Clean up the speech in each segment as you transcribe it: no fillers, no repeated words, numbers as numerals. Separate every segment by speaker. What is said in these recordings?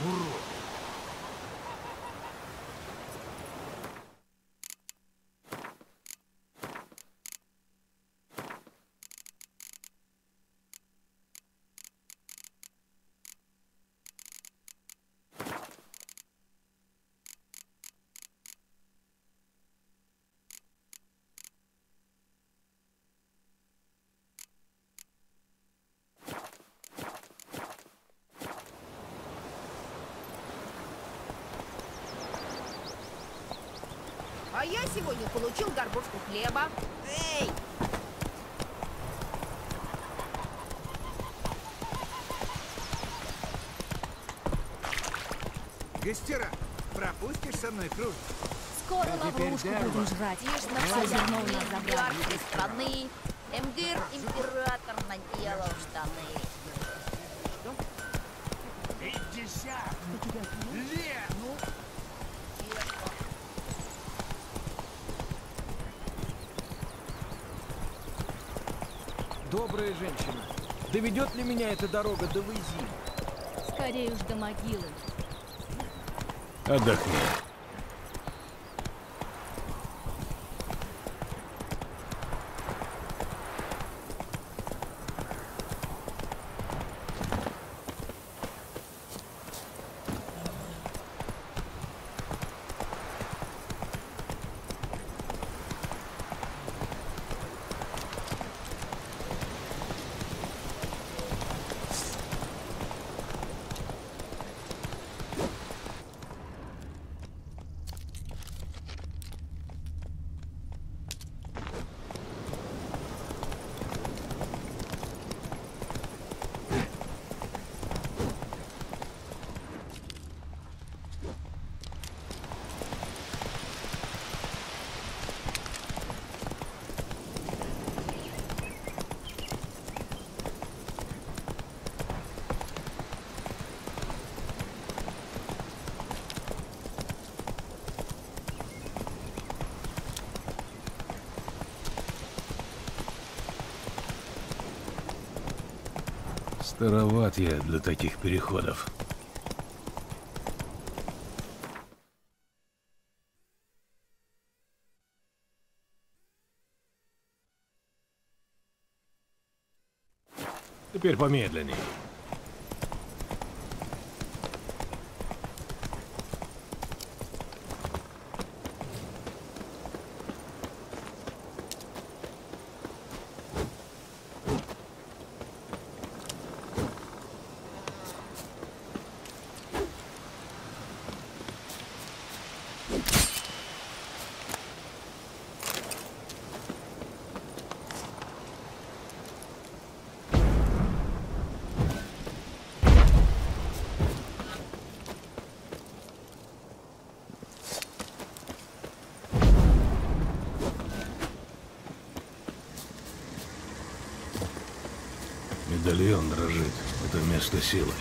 Speaker 1: Урод.
Speaker 2: А я сегодня получил горбушку хлеба. Эй!
Speaker 1: Гастера, пропустишь со мной кружку?
Speaker 3: Скоро лаврушку будем жрать. Все зерно у нас забрали.
Speaker 2: Имперской страны. Эмгир император наделал штаны.
Speaker 1: 50 лет! Ну,
Speaker 4: Добрая женщина, доведет ли меня эта дорога до Вэйзи?
Speaker 3: Скорее уж до могилы.
Speaker 5: Отдохни. Староват я для таких переходов. Теперь помедленнее. Медальон дрожит. Это место силы.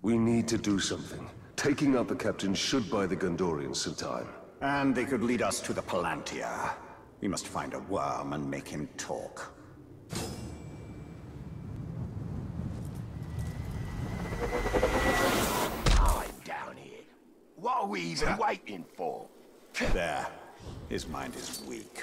Speaker 6: We need to do something. Taking out the captain should buy the Gondorians some time.
Speaker 7: And they could lead us to the Palantir. We must find a worm and make him talk.
Speaker 8: I'm down here. What are we even waiting for?
Speaker 7: There. His mind is weak.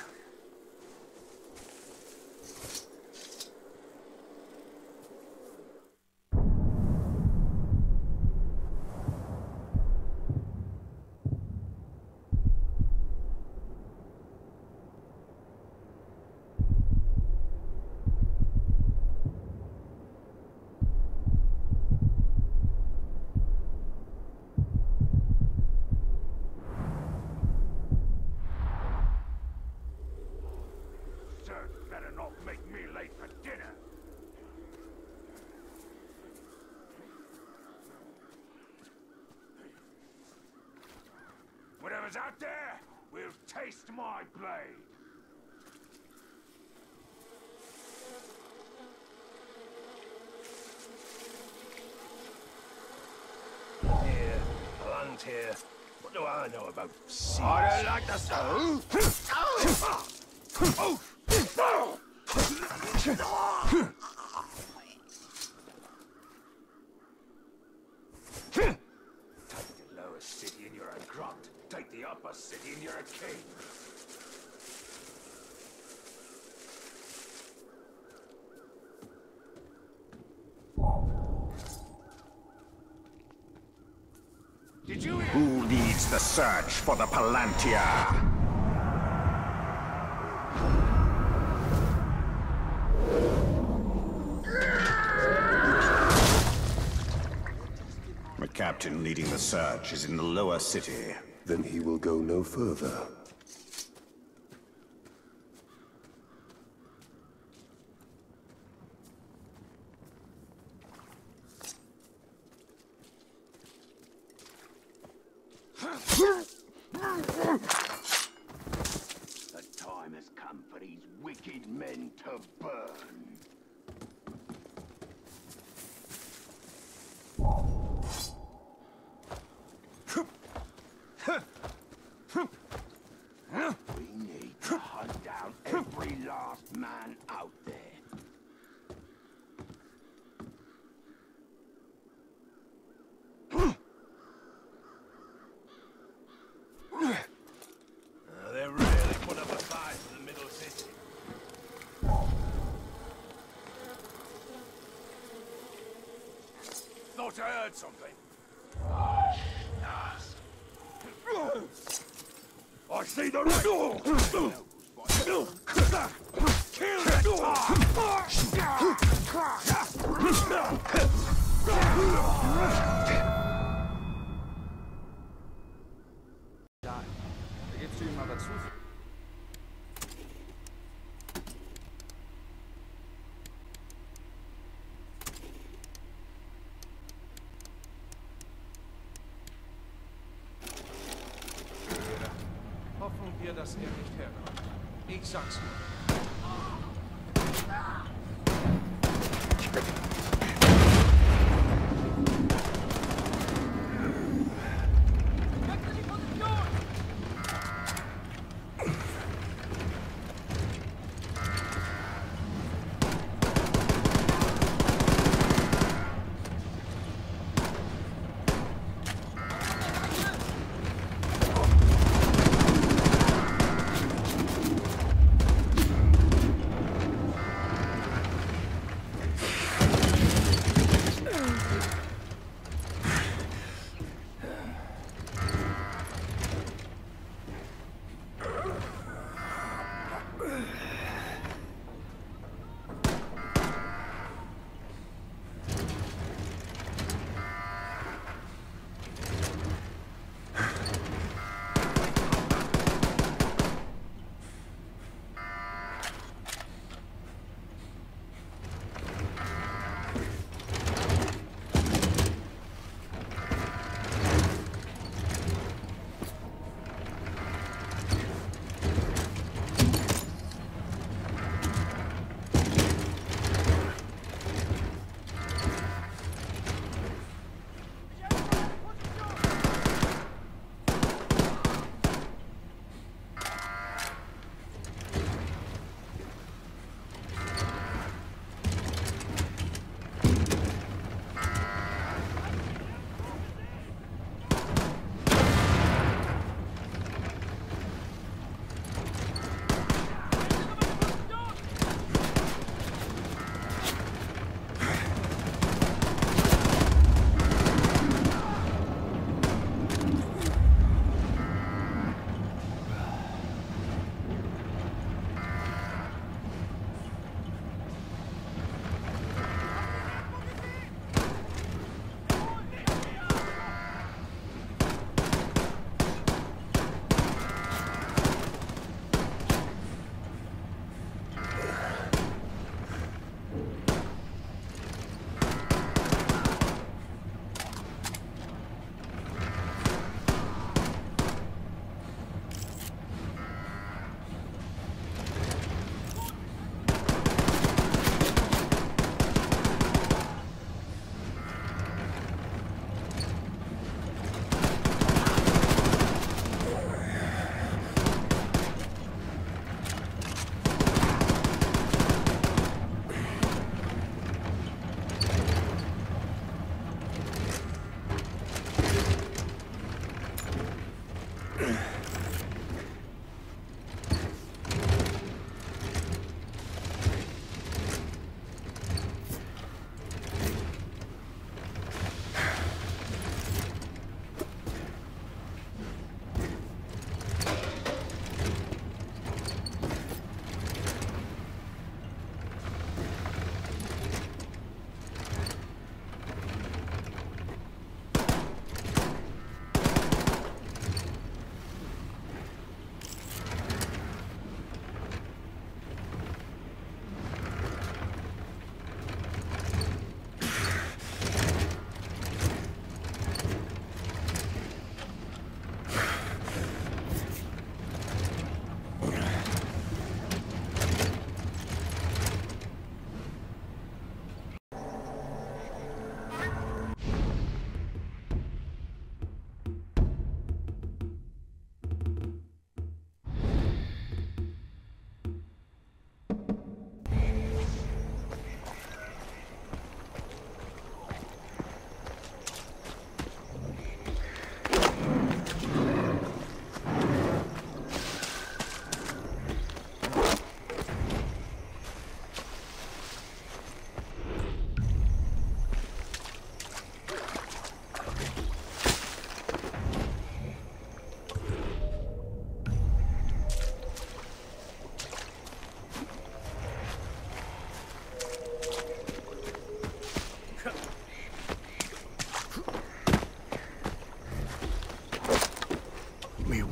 Speaker 8: Sir, better not make me late for dinner. Whatever's out there will taste my blade. Here, Palantir. What do I know about seas? I don't like the sound. Take the lower city and you're a grunt. Take the upper city and you're a king. Did you hear?
Speaker 7: Who leads the search for the Palantir? The captain leading the search is in the lower city.
Speaker 6: Then he will go no further.
Speaker 8: The time has come for these wicked men to burn. We need to hunt down every last man out there. They really put up a fight for the middle city. Thought I heard something. I see the red. Kill
Speaker 4: Da gibst du ihm aber zu. Hoffen wir, dass er nicht herkommt. Ich sag's nur.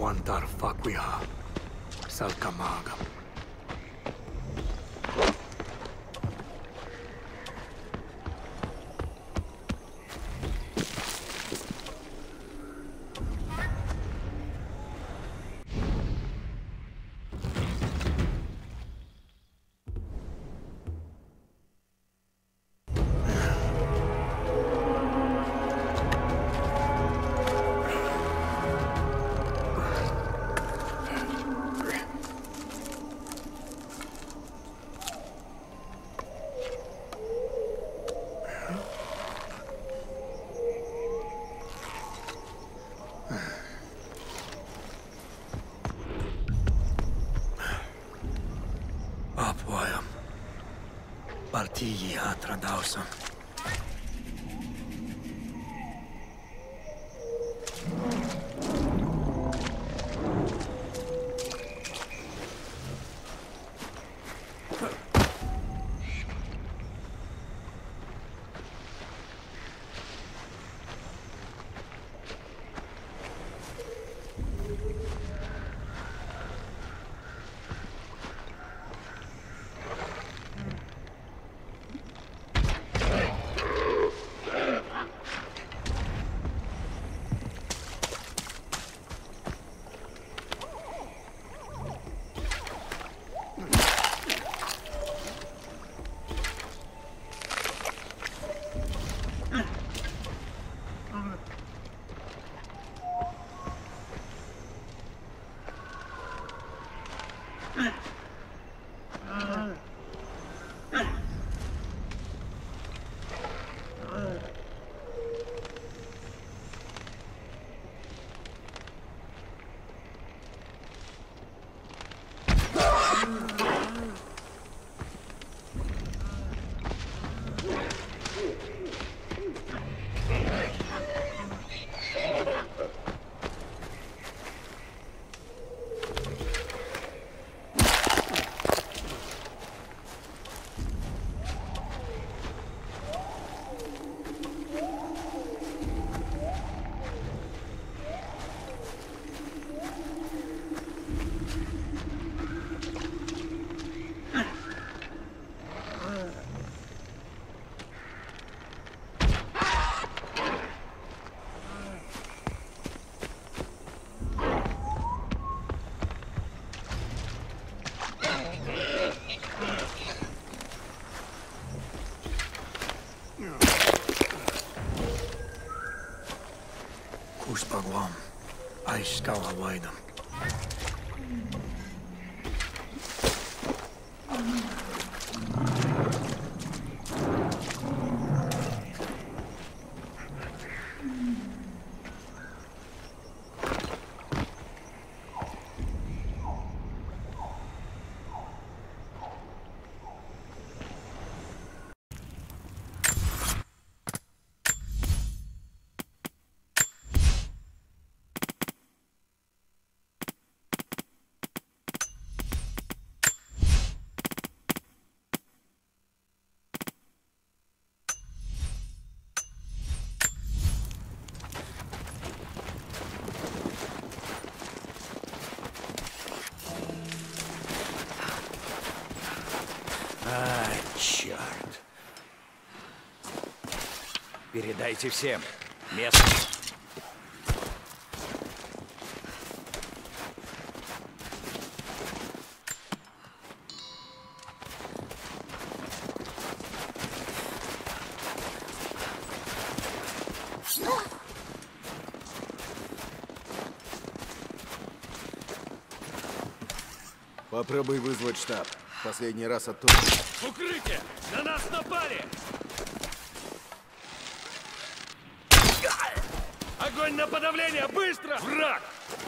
Speaker 9: Wantar Fakwiha, Salkamaga. Apvojam. Partiji atradau sam. Kuspagvam, aizskala vaidam.
Speaker 8: Черт. Передайте всем. Место.
Speaker 4: Попробуй вызвать штаб. Последний раз оттуда.
Speaker 8: Укрытие! На нас напали! Огонь на подавление! Быстро! Враг!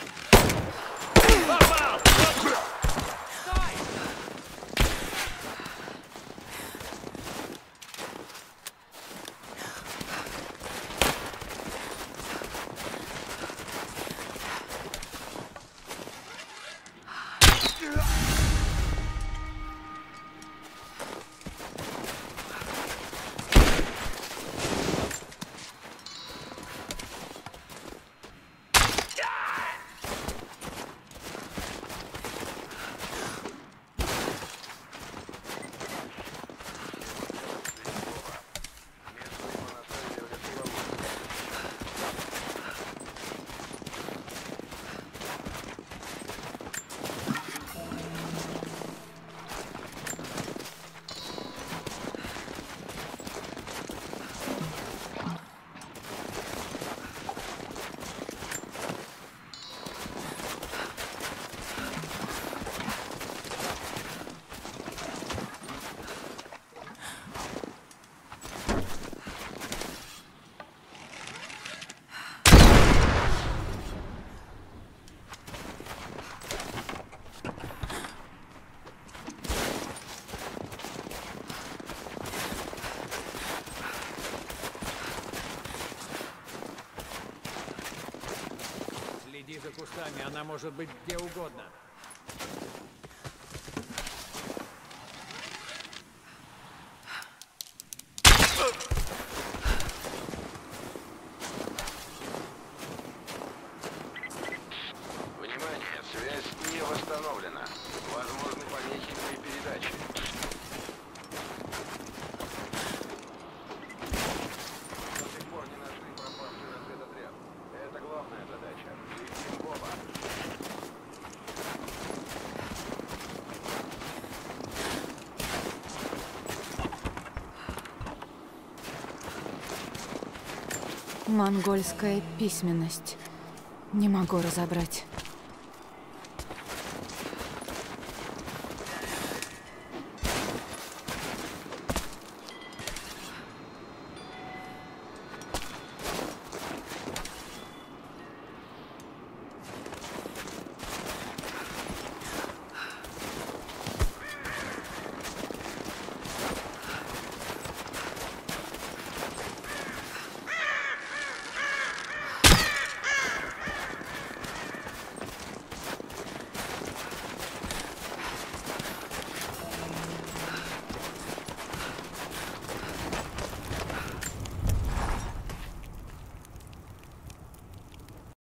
Speaker 8: Попал! Стой!
Speaker 4: местами, она может быть где угодно.
Speaker 10: Внимание, связь не восстановлена. Возможны помехи при передаче. До сих пор не нашли пропавший разведотряд. Это главная задача. Ищем Боба.
Speaker 3: Монгольская письменность. Не могу разобрать.